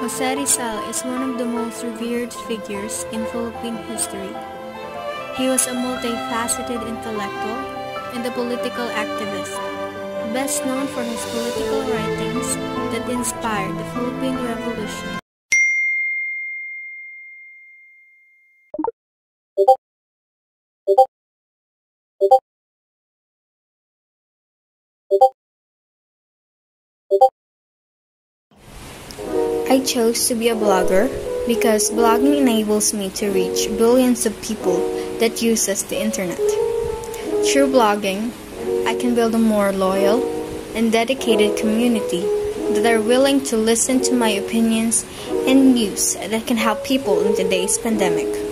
Jose Rizal is one of the most revered figures in Philippine history. He was a multifaceted intellectual and a political activist, best known for his political writings that inspired the Philippine Revolution. I chose to be a blogger because blogging enables me to reach billions of people that uses the internet. Through blogging, I can build a more loyal and dedicated community that are willing to listen to my opinions and news that can help people in today's pandemic.